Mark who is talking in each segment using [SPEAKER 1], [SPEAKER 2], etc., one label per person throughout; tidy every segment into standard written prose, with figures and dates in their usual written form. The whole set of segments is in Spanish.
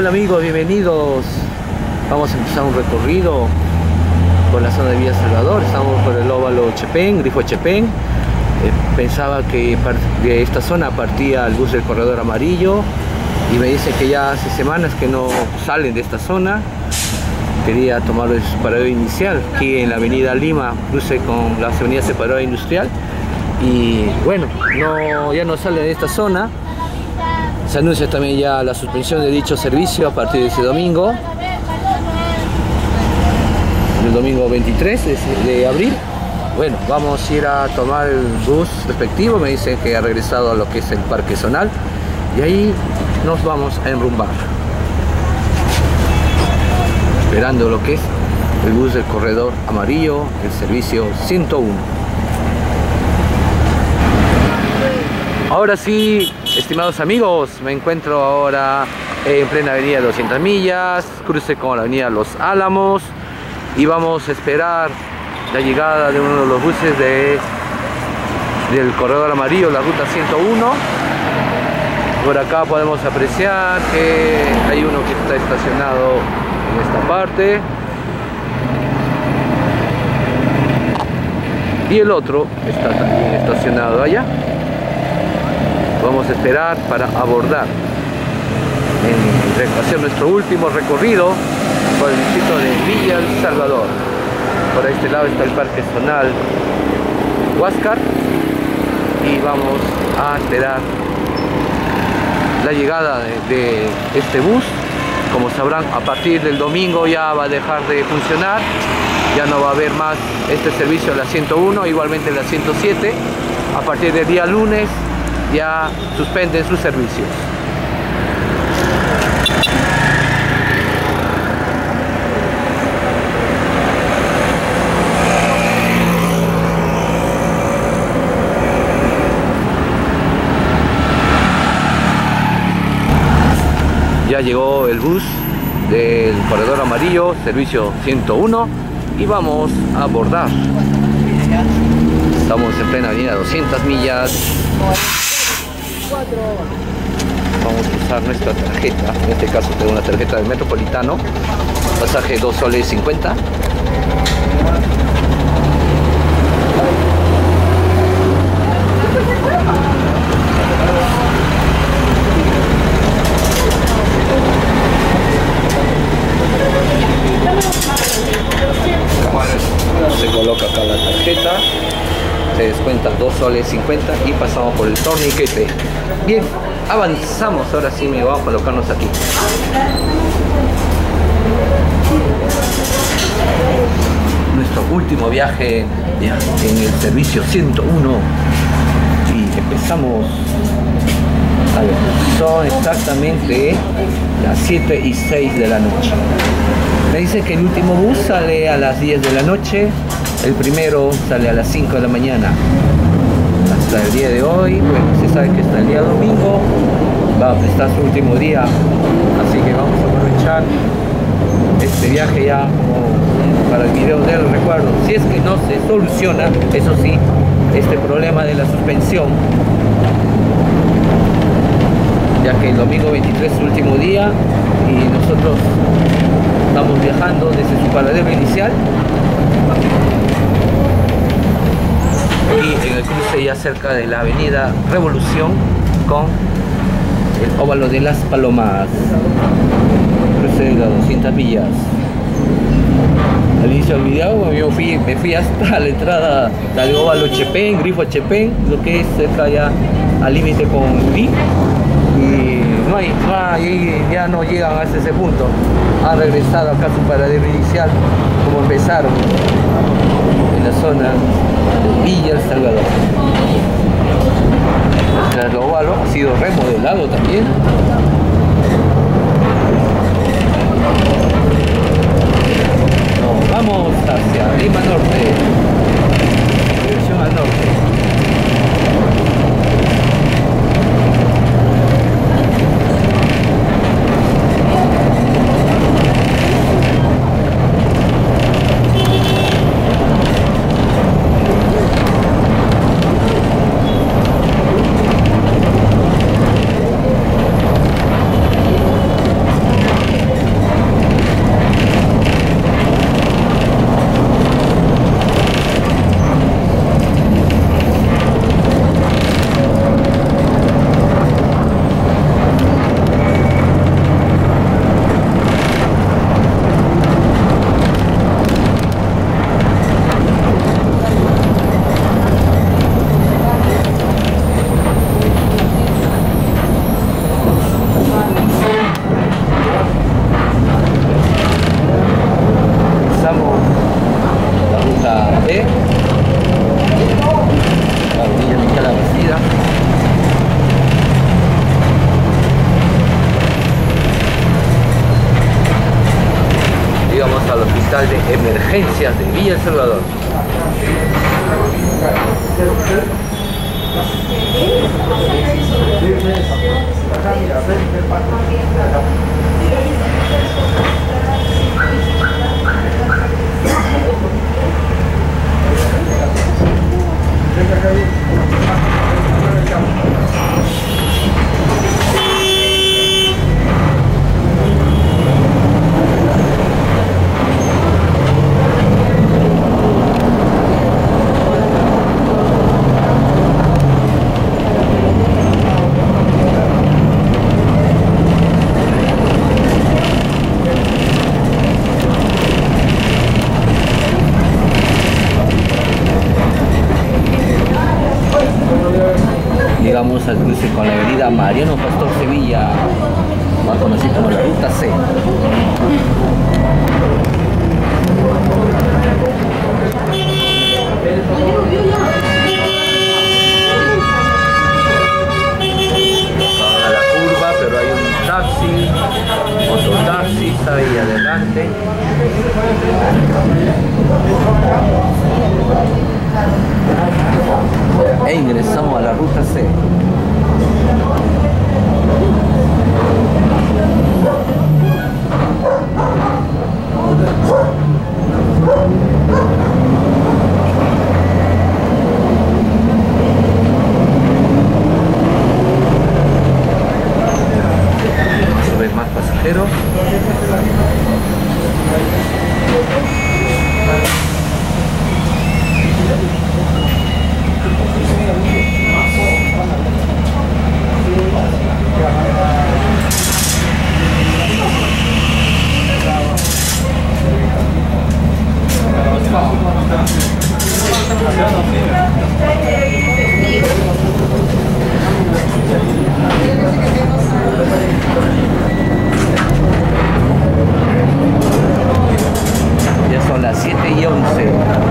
[SPEAKER 1] Hola amigos, bienvenidos. Vamos a empezar un recorrido por la zona de Villa Salvador. Estamos por el óvalo Chepén, Grifo Chepén. Pensaba que de esta zona partía el bus del corredor amarillo y me dicen que ya hace semanas que no salen de esta zona. Quería tomar el paradero inicial aquí en la avenida Lima, cruce con la avenida Separadora Industrial. Y bueno, ya no sale de esta zona. Se anuncia también ya la suspensión de dicho servicio a partir de ese domingo, el domingo 23 de abril. Bueno, vamos a ir a tomar el bus respectivo. Me dicen que ha regresado a lo que es el Parque Zonal y ahí nos vamos a enrumbar, esperando lo que es el bus del corredor amarillo, el servicio 101. Ahora sí, estimados amigos, me encuentro ahora en plena avenida 200 millas, cruce con la avenida Los Álamos, y vamos a esperar la llegada de uno de los buses del corredor amarillo, la ruta 101. Por acá podemos apreciar que hay uno que está estacionado en esta parte y el otro está también estacionado allá. Vamos a esperar para abordar, hacer nuestro último recorrido por el distrito de Villa El Salvador. Por este lado está el Parque Zonal Huáscar y vamos a esperar la llegada de este bus. Como sabrán, a partir del domingo ya va a dejar de funcionar, ya no va a haber más este servicio de la 101, igualmente la 107. A partir del día lunes ya suspenden sus servicios. Ya llegó el bus del corredor amarillo, servicio 101, y vamos a abordar. Estamos en plena avenida 200 millas. Vamos a usar nuestra tarjeta, en este caso tengo una tarjeta del Metropolitano, pasaje 2 soles 50. Se coloca acá la tarjeta, se descuenta 2 soles 50 y pasamos por el torniquete. Bien, avanzamos. Ahora sí me vamos a colocarnos aquí. Nuestro último viaje ya en el servicio 101 y empezamos. A ver, son exactamente las 7:06 de la noche. Me dice que el último bus sale a las 10 de la noche, el primero sale a las 5 de la mañana. Hasta el día de hoy, bueno, se sabe que hasta el día domingo va a prestar su último día, así que vamos a aprovechar este viaje ya como para el video del recuerdo. Si es que no se soluciona, eso sí, este problema de la suspensión, ya que el domingo 23 es su último día y nosotros estamos viajando desde su paradero inicial y en el cruce ya cerca de la avenida Revolución con el óvalo de Las Palomas, cruce de las 200 millas. Al inicio del video yo me fui hasta la entrada del óvalo Chepén, Grifo Chepén, lo que es cerca ya al límite con Lee, y ya no llegan hasta ese punto. Han regresado acá a su paradero inicial como empezaron, en la zona de Villa El Salvador. El óvalo ha sido remodelado también. Nos vamos hacia Lima Norte, dirección al norte. Villa El Salvador. Llegamos al cruce con la avenida Mariano Pastor Sevilla, más conocida como la Ruta C. A la curva, pero hay un taxi, otro taxi está ahí adelante. E ingresamos a la Ruta C. Se ven más pasajeros. Ya son las 7:11.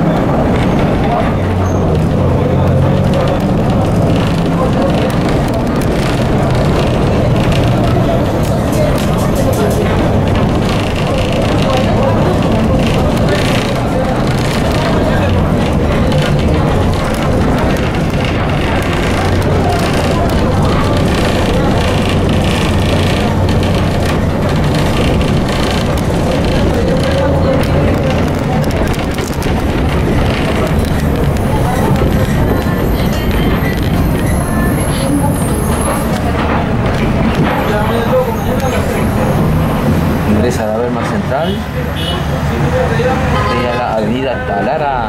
[SPEAKER 1] Ingresa a la Berma Central y a la avenida Talara.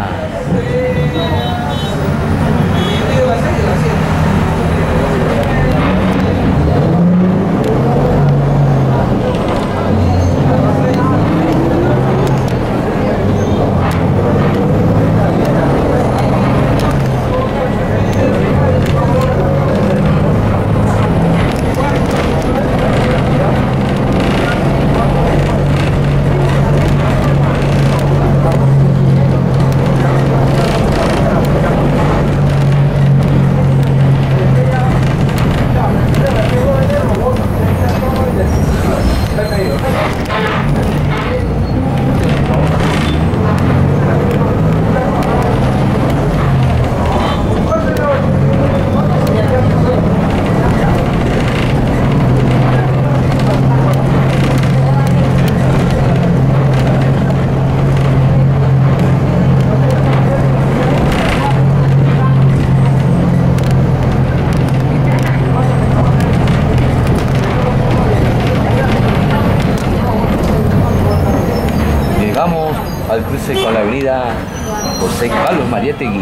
[SPEAKER 1] Al cruce con la avenida José Carlos Mariátegui.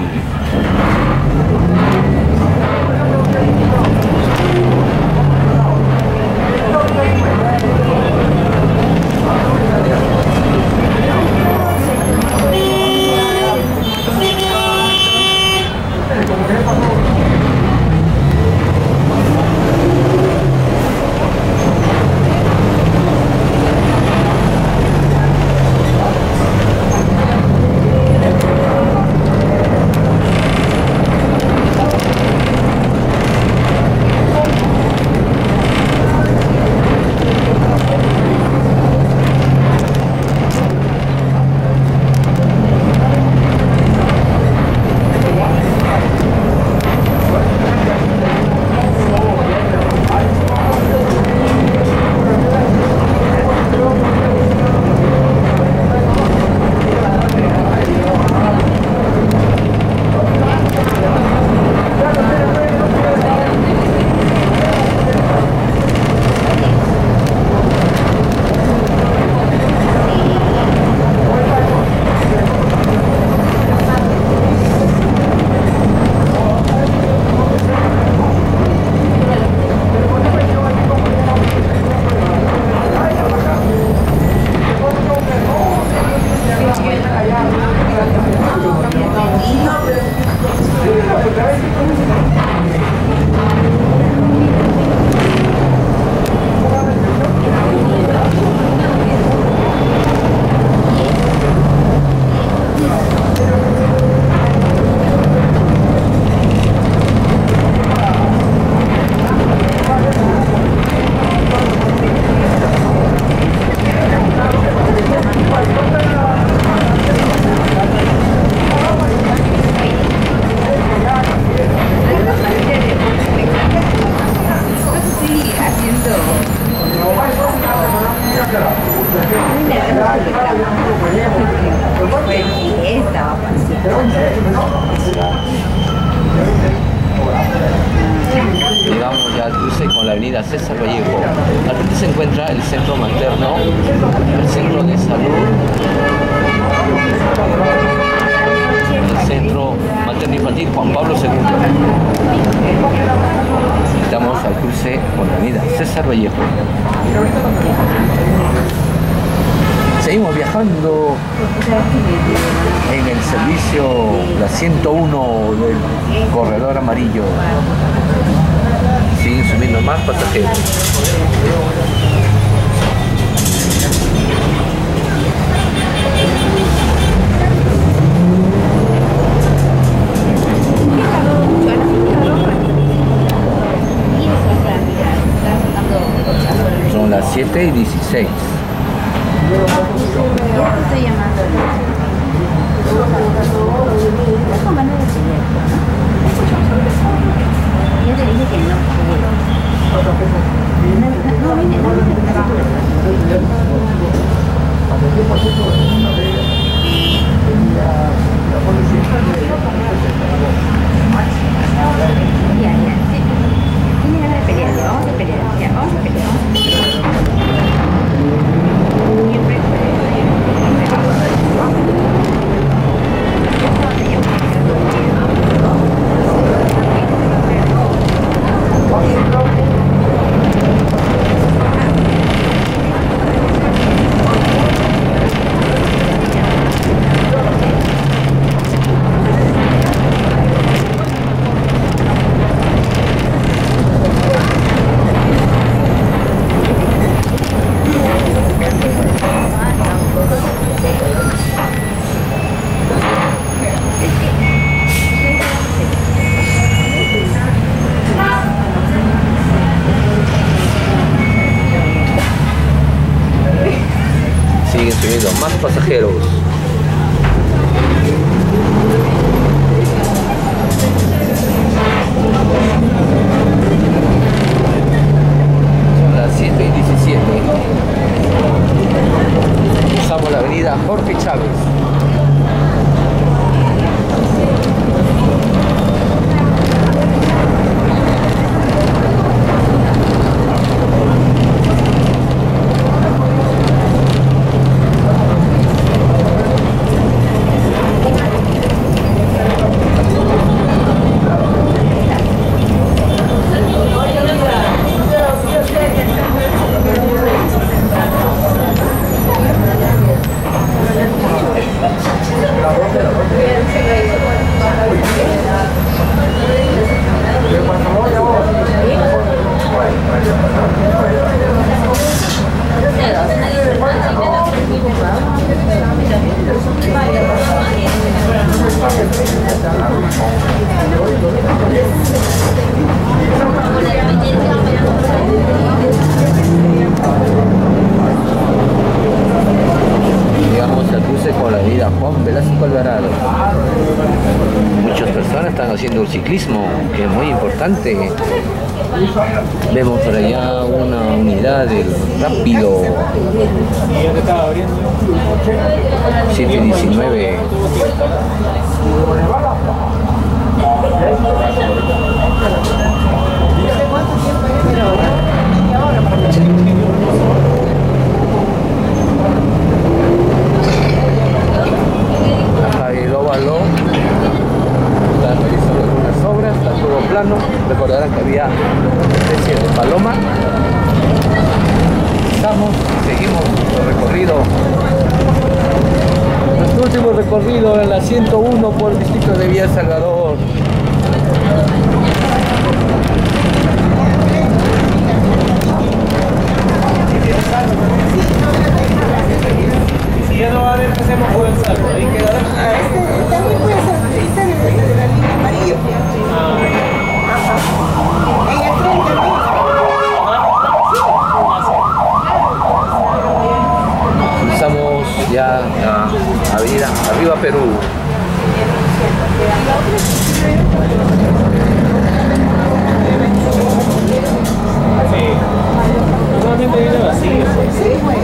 [SPEAKER 1] Llegamos ya al cruce con la avenida César Vallejo. Al frente se encuentra el centro materno, el centro de salud, el centro materno infantil Juan Pablo II. Estamos al cruce con la avenida César Vallejo. Seguimos viajando en el servicio, la 101 del corredor amarillo. Siguen subiendo más pasajeros. Son las 7:16.
[SPEAKER 2] Estoy llamando. Yo te dije que no. Ya, sí. Tiene ganas de pelear. Vamos a pelear. Ya, vamos a pelear.
[SPEAKER 1] Siguen subiendo más pasajeros. Son las 7:17. Cruzamos la avenida Jorge Chávez. Llegamos al cruce con la avenida Juan Velasco Alvarado. Muchas personas están haciendo el ciclismo, que es muy importante. Vemos por allá una unidad del rápido 7:19. Javier Óvalo están realizando algunas obras, está todo plano. Recordarán que había una especie de paloma. Seguimos nuestro recorrido. Nuestro último recorrido en la 101 por el distrito de Villa Salvador.
[SPEAKER 3] Si ya no va a haber, hacemos por el salto. Ahí quedará.
[SPEAKER 4] También puede ser utilizar el la línea amarillo. Ella cree también.
[SPEAKER 1] Cruzamos ya a Avenida Arriba Perú.
[SPEAKER 3] Sí. Normalmente viene vacío.
[SPEAKER 4] Sí, pues.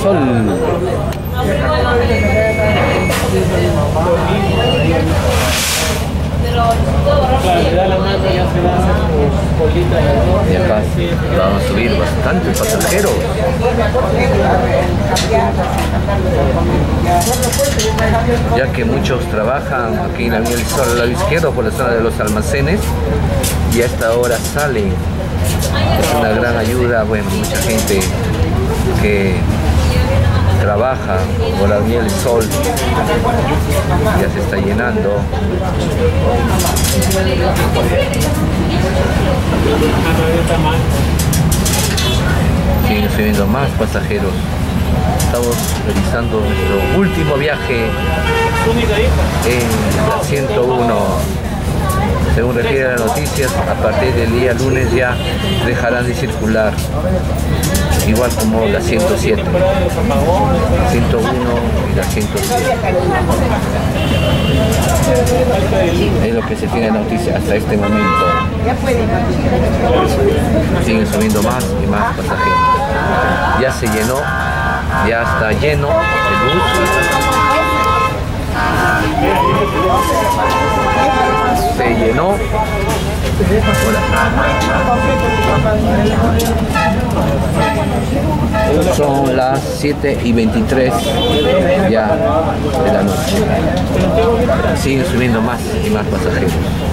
[SPEAKER 1] Sol.
[SPEAKER 3] Claro, le da la mano y ya se va a hacer como colita de arroz.
[SPEAKER 1] Y acá van a subir bastantes pasajeros. Ya que muchos trabajan aquí en la Avenida del Sol al lado izquierdo por la zona de los almacenes y a esta hora salen. Es una gran ayuda, bueno, mucha gente que trabaja por la Avenida del Sol ya se está llenando. Siguen subiendo más pasajeros. Estamos realizando nuestro último viaje en la 101. Según refiere las noticias, a partir del día lunes ya dejarán de circular, igual como la 107, 101 y la 107. Es lo que se tiene de noticia hasta este momento. Siguen subiendo más y más pasajeros. Ya se llenó, ya está lleno el bus. Se llenó. Son las 7:23 ya de la noche. Siguen subiendo más y más pasajeros.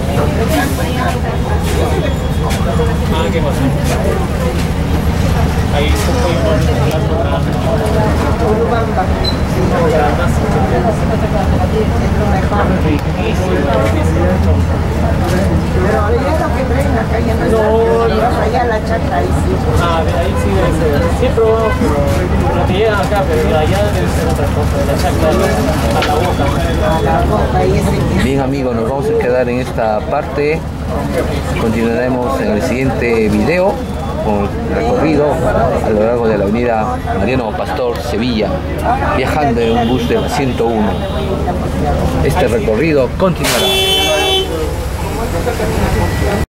[SPEAKER 3] ¿Qué pasó? Ahí
[SPEAKER 4] Pero ahora ya lo que traen acá ya no está. Allá la chacra ahí sí.
[SPEAKER 3] Ah, ahí sí debe ser. Sí, pero lo que llegan acá, pero allá debe ser otra cosa. La chacra a la boca.
[SPEAKER 4] A la boca y ese.
[SPEAKER 1] Bien amigos, nos vamos a quedar en esta parte. Continuaremos en el siguiente video con el recorrido a lo largo de la avenida Mariano Pastor, Sevilla, viajando en un bus de la 101. Este recorrido continuará.